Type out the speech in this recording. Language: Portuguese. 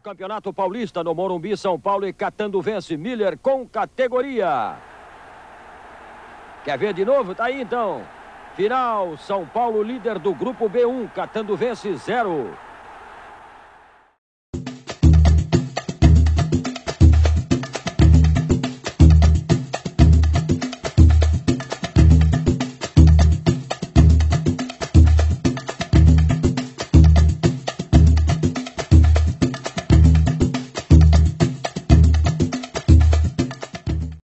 Campeonato Paulista no Morumbi, São Paulo, e Catando vence Miller com categoria. Quer ver de novo? Tá aí então. Final, São Paulo líder do grupo B1, Catando vence 0.